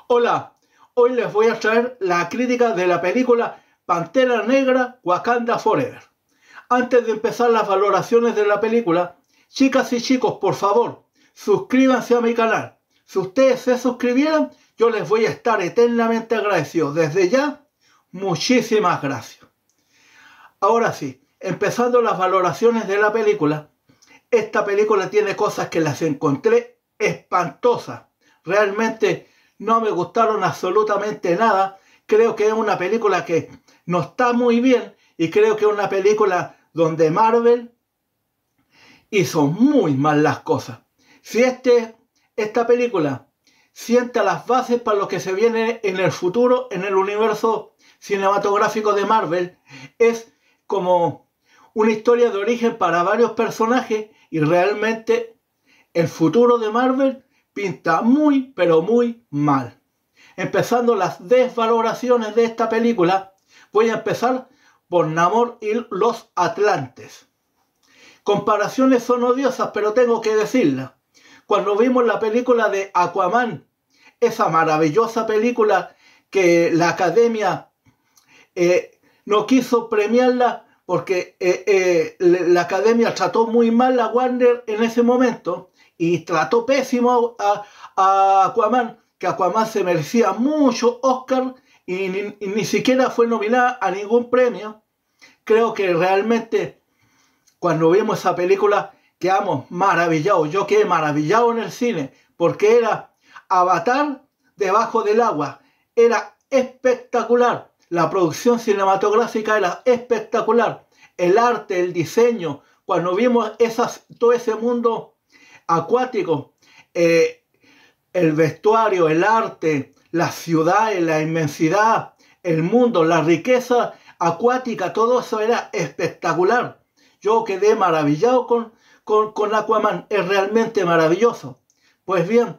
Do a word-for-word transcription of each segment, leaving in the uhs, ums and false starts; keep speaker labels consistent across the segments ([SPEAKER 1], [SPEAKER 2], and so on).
[SPEAKER 1] Hola, hoy les voy a traer la crítica de la película Pantera Negra Wakanda Forever. Antes de empezar las valoraciones de la película, chicas y chicos, por favor, suscríbanse a mi canal. Si ustedes se suscribieran, yo les voy a estar eternamente agradecido. Desde ya, muchísimas gracias. Ahora sí, empezando las valoraciones de la película, esta película tiene cosas que las encontré espantosas. Realmente no me gustaron absolutamente nada. Creo que es una película que no está muy bien y creo que es una película donde Marvel hizo muy mal las cosas. Si este, esta película sienta las bases para lo que se viene en el futuro en el universo cinematográfico de Marvel, es como una historia de origen para varios personajes y realmente el futuro de Marvel pinta muy pero muy mal. Empezando las desvaloraciones de esta película, voy a empezar por Namor y los Atlantes. Comparaciones son odiosas, pero tengo que decirlas. Cuando vimos la película de Aquaman, esa maravillosa película que la Academia eh, no quiso premiarla porque eh, eh, la Academia trató muy mal a Warner en ese momento y trató pésimo a, a Aquaman, que Aquaman se merecía mucho Oscar y ni, y ni siquiera fue nominada a ningún premio. Creo que realmente cuando vimos esa película quedamos maravillados. Yo quedé maravillado en el cine porque era Avatar debajo del agua. Era espectacular. La producción cinematográfica era espectacular. El arte, el diseño. Cuando vimos esas, todo ese mundo acuático, eh, el vestuario, el arte, las ciudades, la inmensidad, el mundo, la riqueza acuática, todo eso era espectacular. Yo quedé maravillado con, con, con Aquaman. Es realmente maravilloso. Pues bien,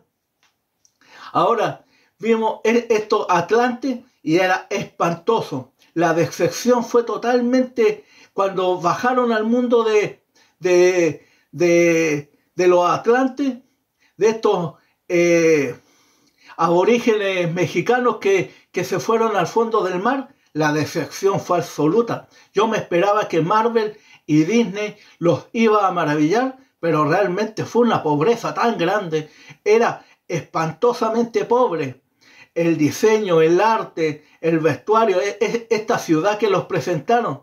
[SPEAKER 1] ahora vimos esto Atlante y era espantoso. La decepción fue totalmente cuando bajaron al mundo de, de, de, de los Atlantes, de estos eh, aborígenes mexicanos que, que se fueron al fondo del mar. La decepción fue absoluta. Yo me esperaba que Marvel y Disney los iba a maravillar, pero realmente fue una pobreza tan grande. Era espantosamente pobre. El diseño, el arte, el vestuario, esta ciudad que los presentaron,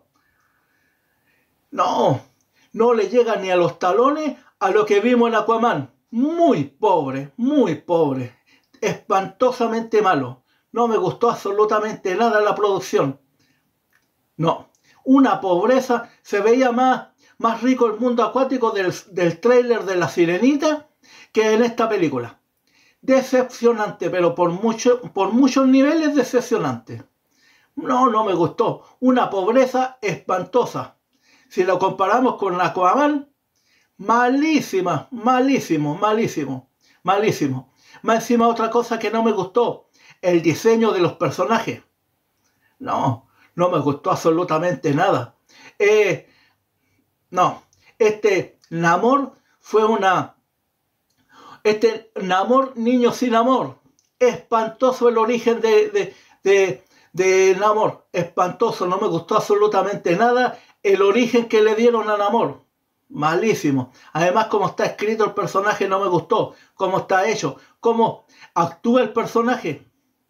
[SPEAKER 1] no, no le llega ni a los talones a lo que vimos en Aquaman. Muy pobre, muy pobre, espantosamente malo. No me gustó absolutamente nada la producción. No, una pobreza. Se veía más, más rico el mundo acuático del, del tráiler de La Sirenita que en esta película. Decepcionante, pero por, mucho, por muchos niveles decepcionante. No, no me gustó. Una pobreza espantosa. Si lo comparamos con Aquaman, malísima, malísimo, malísimo, malísimo. Más encima otra cosa que no me gustó, el diseño de los personajes. No, no me gustó absolutamente nada. Eh, no, este Namor fue una... Este Namor, niño sin amor. Espantoso el origen de, de, de, de Namor. Espantoso, no me gustó absolutamente nada el origen que le dieron a Namor. Malísimo. Además, cómo está escrito el personaje no me gustó. Cómo está hecho. Cómo actúa el personaje.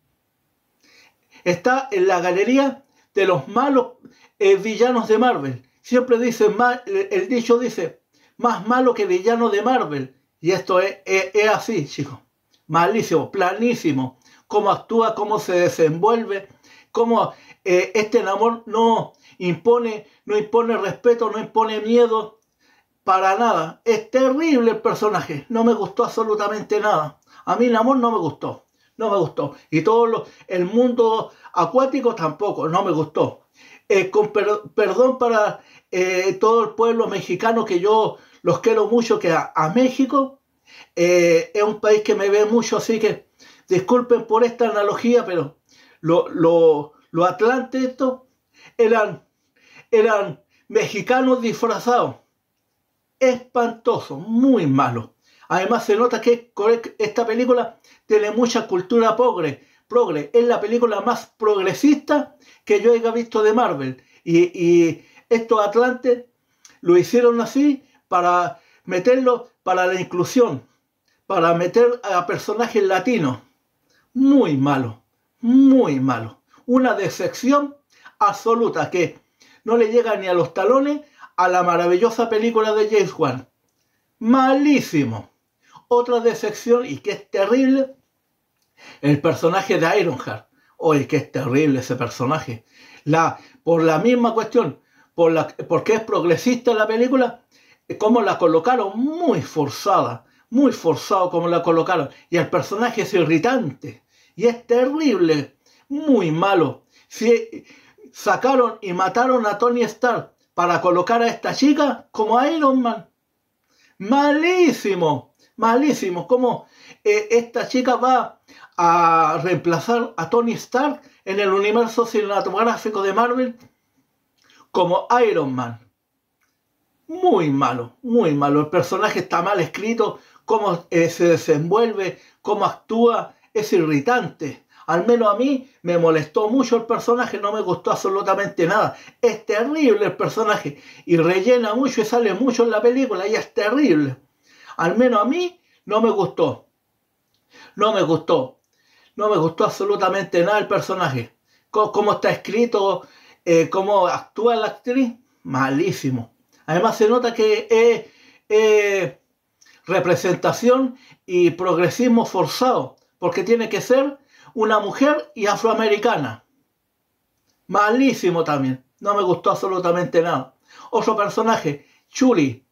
[SPEAKER 1] Está en la galería de los malos eh, villanos de Marvel. Siempre dice, el, el dicho dice, más malo que villano de Marvel. Y esto es, es, es así, chicos. Malísimo, planísimo. Cómo actúa, cómo se desenvuelve, cómo eh, este Namor no impone, no impone respeto, no impone miedo. Para nada. Es terrible el personaje. No me gustó absolutamente nada. A mí Namor no me gustó. No me gustó. Y todo lo, el mundo acuático tampoco. No me gustó. Eh, con per, perdón para eh, todo el pueblo mexicano, que yo los quiero mucho, que a, a México eh, es un país que me ve mucho, así que disculpen por esta analogía, pero los lo, lo atlantes estos eran, eran mexicanos disfrazados. Espantoso, muy malo. Además se nota que esta película tiene mucha cultura progre. progre. Es la película más progresista que yo haya visto de Marvel. Y, y estos Atlantes lo hicieron así para meterlo para la inclusión, para meter a personajes latinos. Muy malo, muy malo. Una decepción absoluta que no le llega ni a los talones a la maravillosa película de James Wan. Malísimo. Otra decepción, y que es terrible, el personaje de Ironheart. Oye, que es terrible ese personaje. La, por la misma cuestión, por la, porque es progresista la película, como la colocaron muy forzada, muy forzado como la colocaron. Y el personaje es irritante. Y es terrible, muy malo. Si sacaron y mataron a Tony Stark para colocar a esta chica como Iron Man. Malísimo, malísimo. ¿Cómo eh, esta chica va a reemplazar a Tony Stark en el universo cinematográfico de Marvel como Iron Man? Muy malo, muy malo. El personaje está mal escrito, cómo eh, se desenvuelve, cómo actúa, es irritante. Al menos a mí me molestó mucho el personaje, no me gustó absolutamente nada. Es terrible el personaje y rellena mucho y sale mucho en la película y es terrible. Al menos a mí no me gustó. No me gustó. No me gustó absolutamente nada el personaje. Cómo, cómo está escrito, eh, cómo actúa la actriz, malísimo. Además se nota que es eh, representación y progresismo forzado, porque tiene que ser una mujer y afroamericana. Malísimo también. No me gustó absolutamente nada. Otro personaje, Shuri,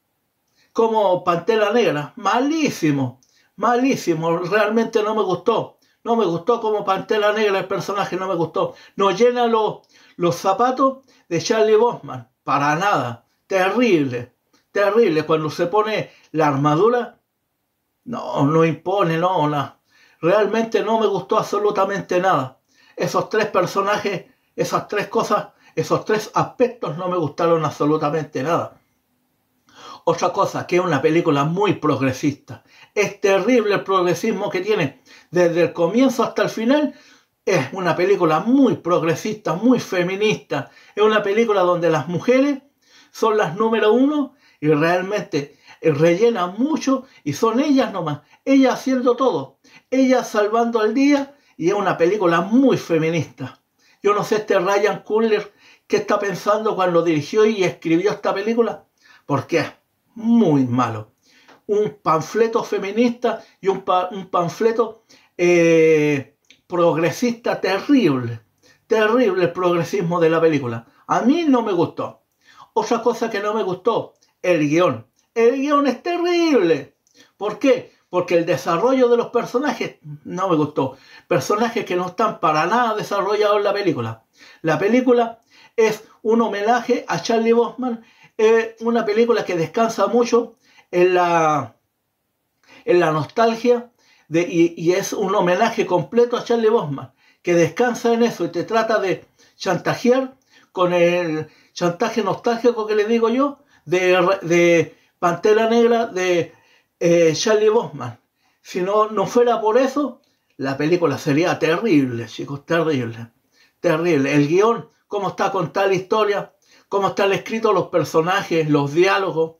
[SPEAKER 1] como Pantera Negra. Malísimo. Malísimo. Realmente no me gustó. No me gustó como Pantera Negra el personaje. No me gustó. No llena los, los zapatos de Charlie Boseman. Para nada. Terrible. Terrible. Cuando se pone la armadura, no, no impone, no, no. Realmente no me gustó absolutamente nada. Esos tres personajes, esas tres cosas, esos tres aspectos no me gustaron absolutamente nada. Otra cosa, que es una película muy progresista. Es terrible el progresismo que tiene. Desde el comienzo hasta el final, es una película muy progresista, muy feminista. Es una película donde las mujeres son las número uno y realmente rellenan mucho y son ellas nomás. Ellas haciendo todo. Ella salvando al día, y es una película muy feminista. Yo no sé este Ryan Coogler qué está pensando cuando dirigió y escribió esta película, porque es muy malo. Un panfleto feminista y un, pa un panfleto eh, progresista terrible. Terrible el progresismo de la película. A mí no me gustó. Otra cosa que no me gustó, el guión. El guión es terrible. ¿Por qué? Porque el desarrollo de los personajes no me gustó. Personajes que no están para nada desarrollados en la película. La película es un homenaje a Charlie Boseman. Es una película que descansa mucho en la, en la nostalgia de, y, y es un homenaje completo a Charlie Boseman. Que descansa en eso y te trata de chantajear con el chantaje nostálgico que le digo yo de, de Pantera Negra de Eh, Charlie Boseman. Si no, no fuera por eso, la película sería terrible, chicos, terrible, terrible. El guión, cómo está contada la historia, cómo están escritos los personajes, los diálogos.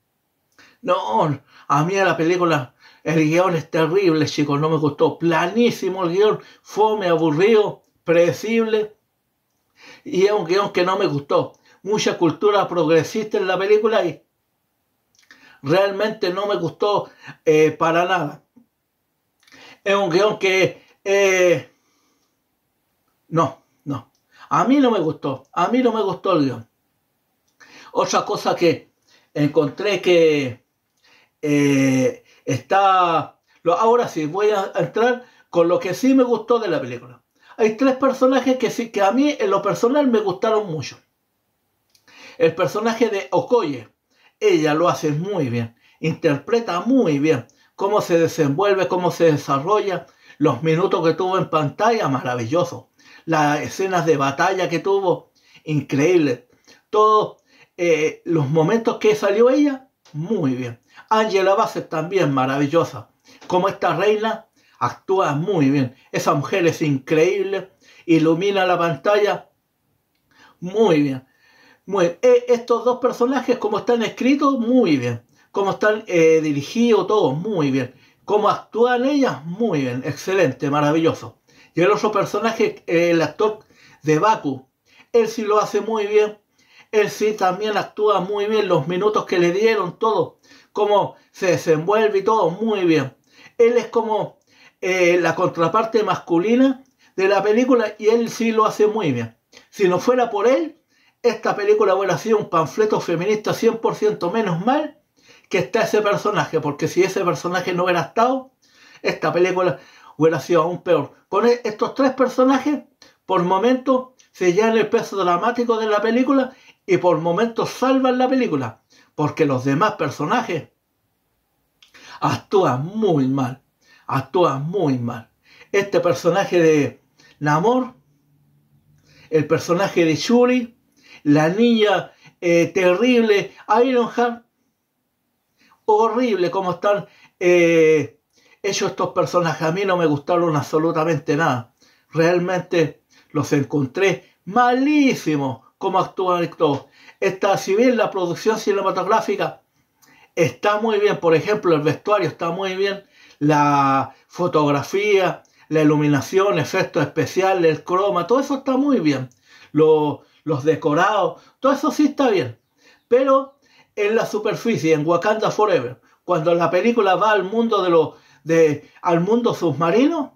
[SPEAKER 1] No, a mí la película, el guión es terrible, chicos, no me gustó. Planísimo el guión, fome, aburrido, predecible. Y es un guión que no me gustó. Mucha cultura progresista en la película y realmente no me gustó eh, para nada. Es un guión que... Eh, no, no. A mí no me gustó. A mí no me gustó el guión. Otra cosa que encontré que eh, está... Ahora sí, voy a entrar con lo que sí me gustó de la película. Hay tres personajes que sí, que a mí en lo personal me gustaron mucho. El personaje de Okoye. Ella lo hace muy bien, interpreta muy bien cómo se desenvuelve, cómo se desarrolla, los minutos que tuvo en pantalla, maravilloso. Las escenas de batalla que tuvo, increíble. Todos eh, los momentos que salió ella, muy bien. Angela Bassett también maravillosa. Como esta reina, actúa muy bien. Esa mujer es increíble, ilumina la pantalla muy bien. Muy bien. Estos dos personajes, como están escritos, muy bien. Como están eh, dirigidos, todos, muy bien. Como actúan ellas, muy bien. Excelente, maravilloso. Y el otro personaje, eh, el actor de Baku, él sí lo hace muy bien. Él sí también actúa muy bien. Los minutos que le dieron, todo. Cómo se desenvuelve y todo, muy bien. Él es como eh, la contraparte masculina de la película y él sí lo hace muy bien. Si no fuera por él, esta película hubiera sido un panfleto feminista cien por ciento. Menos mal que está ese personaje, porque si ese personaje no hubiera estado, esta película hubiera sido aún peor. Con estos tres personajes, por momentos se llevan el peso dramático de la película y por momentos salvan la película, porque los demás personajes actúan muy mal, actúan muy mal. Este personaje de Namor, el personaje de Shuri, la niña eh, terrible, Ironheart, horrible como están eh, hechos estos personajes. A mí no me gustaron absolutamente nada. Realmente los encontré malísimos como actúan todos. Esta, si bien la producción cinematográfica está muy bien, por ejemplo, el vestuario está muy bien, la fotografía, la iluminación, efectos especiales, el croma, todo eso está muy bien. Los, los decorados, todo eso sí está bien. Pero en la superficie, en Wakanda Forever, cuando la película va al mundo de los de al mundo submarino,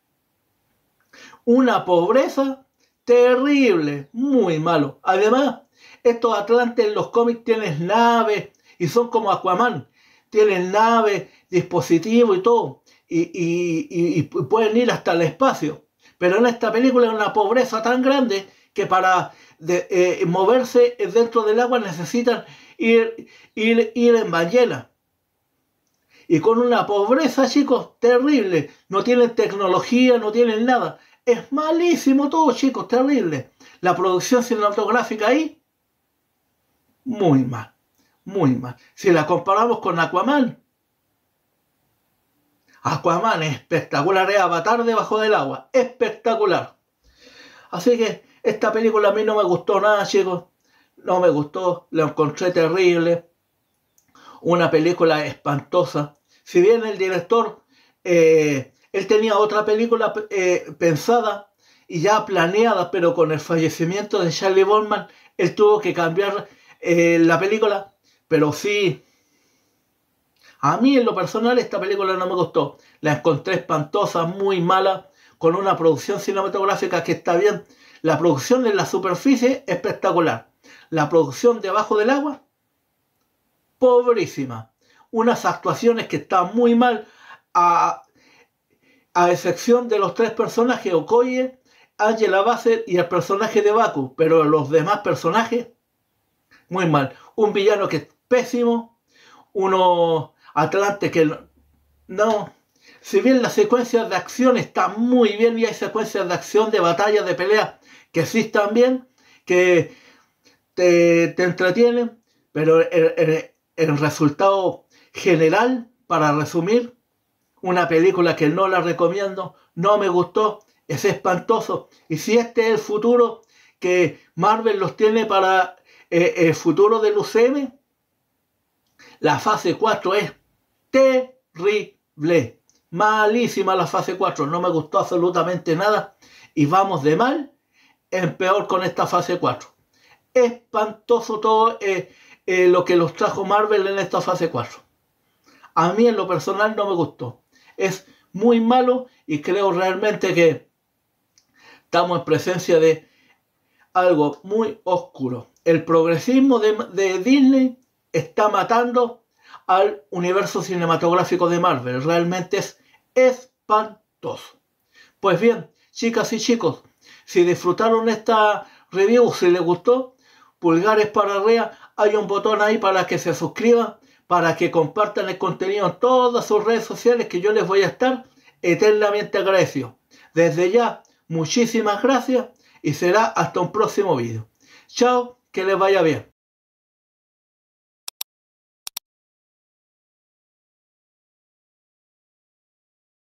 [SPEAKER 1] una pobreza terrible, muy malo. Además, estos atlantes en los cómics tienen naves y son como Aquaman, tienen naves, dispositivos y todo, y, y, y, y pueden ir hasta el espacio. Pero en esta película hay una pobreza tan grande que para de, eh, moverse dentro del agua necesitan ir, ir, ir en ballena. Y con una pobreza, chicos, terrible. No tienen tecnología, no tienen nada. Es malísimo todo, chicos, terrible. La producción cinematográfica ahí, muy mal, muy mal. Si la comparamos con Aquaman, Aquaman es espectacular, es Avatar debajo del agua, espectacular. Así que esta película a mí no me gustó nada, chicos. No me gustó, la encontré terrible. Una película espantosa. Si bien el director, eh, él tenía otra película eh, pensada y ya planeada, pero con el fallecimiento de Charlie Boorman, él tuvo que cambiar eh, la película. Pero sí, a mí en lo personal esta película no me gustó. La encontré espantosa, muy mala, con una producción cinematográfica que está bien. La producción en la superficie, espectacular. La producción debajo del agua, pobrísima. Unas actuaciones que están muy mal, a, a excepción de los tres personajes, Okoye, Angela Bassett y el personaje de Baku, pero los demás personajes, muy mal. Un villano que es pésimo, unos atlantes que no, no. Si bien las secuencias de acción están muy bien y hay secuencias de acción, de batalla, de pelea, que sí están bien, que te, te entretienen, pero el, el, el resultado general, para resumir, una película que no la recomiendo, no me gustó, es espantoso. Y si este es el futuro que Marvel los tiene para eh, el futuro del U C M, la fase cuatro es terrible. Malísima la fase cuatro, no me gustó absolutamente nada. Y vamos de mal en peor con esta fase cuatro. Espantoso todo eh, eh, lo que los trajo Marvel en esta fase cuatro. A mí en lo personal no me gustó. Es muy malo y creo realmente que estamos en presencia de algo muy oscuro. El progresismo de, de Disney está matando al universo cinematográfico de Marvel. Realmente es espantoso. Pues bien, chicas y chicos, si disfrutaron esta review, si les gustó, pulgares para arriba, hay un botón ahí para que se suscriban, para que compartan el contenido en todas sus redes sociales, que yo les voy a estar eternamente agradecido. Desde ya, muchísimas gracias y será hasta un próximo vídeo. Chao, que les vaya bien.